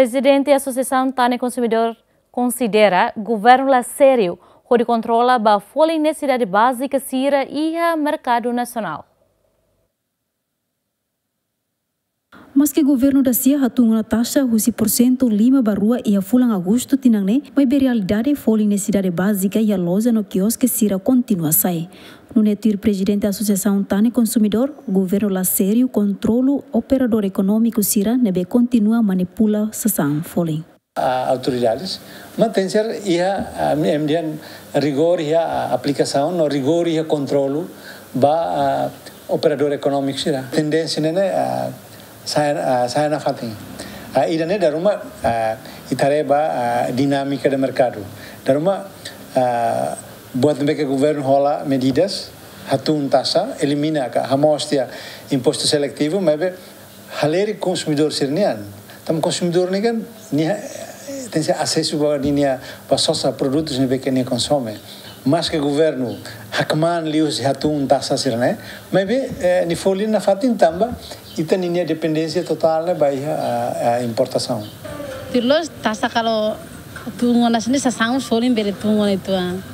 Presidente da Associação Tani Consumidor considera governo lá sério onde controla a folha e necessidade básica sira e a mercado nacional. Mas que o governo da Cia hatung na taxa 10% lima barua e a fulang agosto tinangne, mas a realidade folha e necessidade básica e a loja no quiosque sira continua a sair. No netir presidente da Associação Tani Consumidor, o governo lá sério controla operador econômico sira nebe continua a manipula sasang folha. Autoridades mantém a rigor e a aplicação, no rigor e a controle ba operador econômico sira. Tendência né saya na fatin. Idane daruma itareba dinâmica do mercado. Daruma buat mereka governo rola medidas hatun taxa elimina ka hamostia imposto seletivo mas haleri consumidor sirnian. Tam consumidor ni kan ni tem acesso a linha para sosa produtos ni pequeno consome. Mas que governo hakman lius hatun taxa sirne, mas ni folha na fatin tamba itu ninya dependência total né a importação. Terus taxa kalau tungo na sini sasang solim beli tungo itu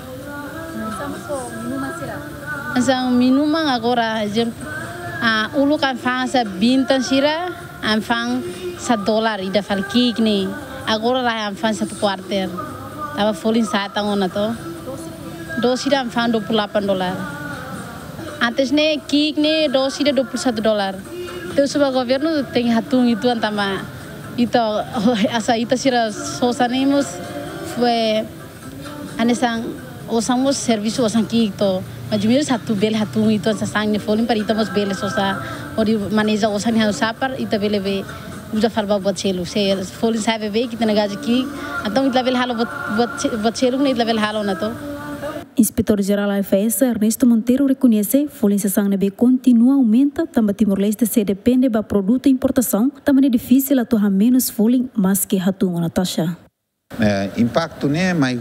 Asang minuman agora ulu kan fang sa bintan sira an fang $1 ida falkik ni agora lah an fang $1 quarter. Tava folin sa tangona to. Dosira an fang $28. Antes ne kik ne dosira $21. Terus o governo tem hatung itu antama itu asa ita sira sosanemos foi anesang osamos serviço osan kito majumir satu bel hatung itu asa sang ne folin para itamos bel sosa ori maneja osan han sapar ita bele be uja falba bot chelu se folin sabe be kita negaji ki atau ita bel halo bot chelu ne ita bel halo na to. Inspetor-Geral AFS Ernesto Monteiro reconhece que a inflação continua a aumentar, também Timor-Leste se depende da produto e importação, também é difícil atuar menos folha, mas que hatunga na taxa. Impacto né, mais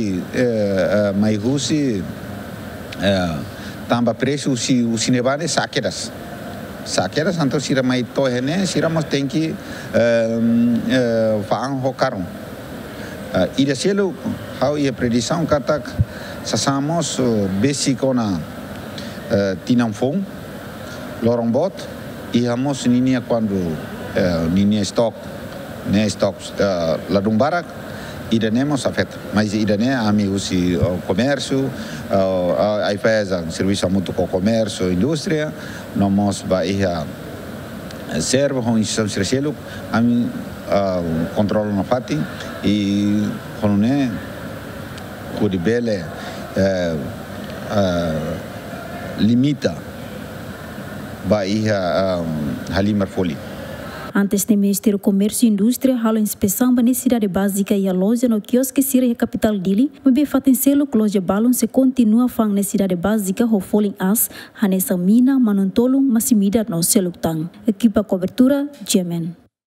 também preço o cinebane saqueras então sira mais torre né, sira mas tem que faang hokaron. Ida selo how ia predição kata sasamos basic na tinamfong lorombot e hamos ninia quando ninia stock ladung barak ida nemos afeta mas ida né ami usi comércio aí faz serviço muito com comércio indústria nós vai serve com instituição terceiro ami controle na fati e quando né codibele limita bahia halimar foli. Antes do Ministério do Comércio e Indústria, a inspeção da necessidade básica e a loja no quiosque sira a capital dele, mas fatem selo que loja balon se continua a fazer necessidade básica o folin as, hanessa mina, manontolo, massimida no selo tang. Equipa cobertura, Jemen.